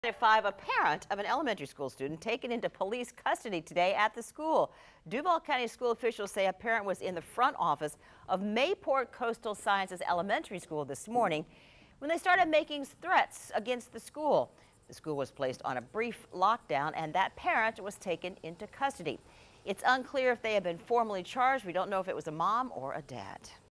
At 5, a parent of an elementary school student taken into police custody today at the school. Duval County school officials say a parent was in the front office of Mayport Coastal Sciences Elementary School this morning when they started making threats against the school. The school was placed on a brief lockdown and that parent was taken into custody. It's unclear if they have been formally charged. We don't know if it was a mom or a dad.